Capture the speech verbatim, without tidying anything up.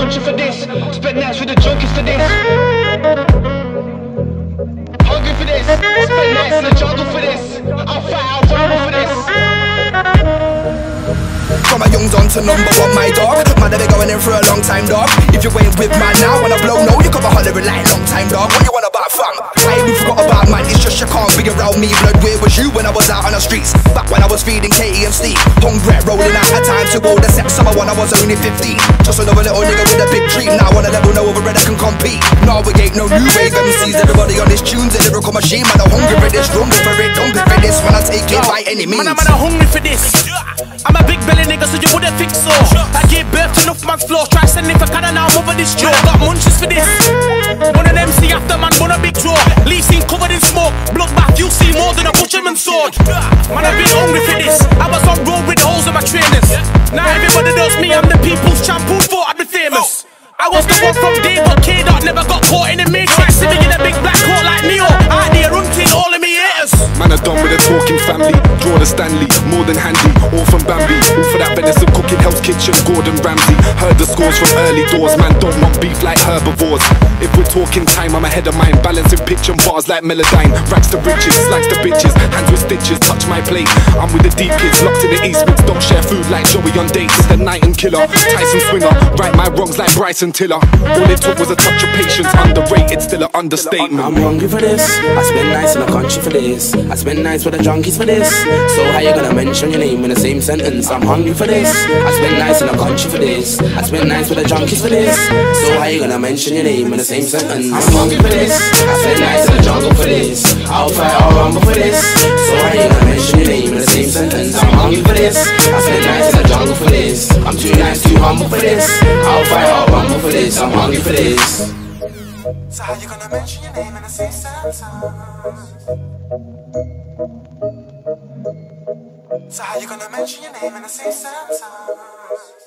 country for this. Spent nights with the junkies for this. Hungry for this. Spent nights in the jungle for this. I'll fight, I'll rumble for this. From my youngs on to number one, my dog. Man, they been going in for a long time, dog. If you ain't with man now, wanna blow, no, you come a hollering like long time, dog. What you want about, fam? I ain't forgot about, man, it's just you can't be around me. Blood, where was you when I was out on the streets? Back when I was feeding Katie and Steve. Hungry, rolling out of time to all the sex. Summer when I was only fifteen. Just another little nigga with a big dream. Now on a level, no over I can compete. No, we ain't no new wave M Cs. Everybody on this tune's a lyrical machine. Man, I'm hungry for this, rumble for it, hungry for this. When I take it by any means. Man, I'm hungry for this. I'm a big belly nigga, so you wouldn't think so. I gave birth to enough man's floors. Try sending for Kannan, now I'm over this jaw. I got munches for this. One of them see after man, one a big draw. Leaf seen covered in smoke. Bloodbath, you see more than a butcherman's sword. Man, I've been hungry for this. I was on road with holes in my trainers. Now everybody knows me, I'm the people's champ. Who thought I'd be famous? I was the one from JDot, KDot, never got caught in the matrix. Sitting in a big black coat like Neo. Out there hunting all of me haters. Man, I'm done with the talking family. Draw the Stanley, more than handy. Orphan Bambi, all for that venison cooking, Hell's Kitchen, Gordon Ramsay. Heard the scores from early doors. Man, don't want beef like herbivores. If we're talking time, I'm ahead of mine. Balancing pitch and bars like Melodyne. Racks to riches, slacks to bitches. Hands with stitches, touch my plate. I'm with the deep kids, locked in the Eastwoods. Don't share food like Joey on dates. It's the night and killer, Tyson Swinger. Right my wrongs like Bryson Tiller. All it took was a touch of patience. Underrated, still an understatement. I'm hungry for this. I spend nights in the country for this. I spend nights with the junkies for this. So how you gonna mention your name in the same sentence? I'm hungry for this. I spend nights in the country for this. I spend nights with the junkies for this. So how you gonna mention your name in the same sentence? I'm hungry for this. I spend nights in the jungle for this. I'll fight, I'll rumble for this. So how you gonna mention your name in the same sentence? I'm hungry for this. I spend nights in the jungle for this. I'm too nice, too humble for this. I'll fight, I'll rumble for this. I'm hungry for this. So how you gonna mention your name in the same sentence? So how you gonna mention your name in the same sentence?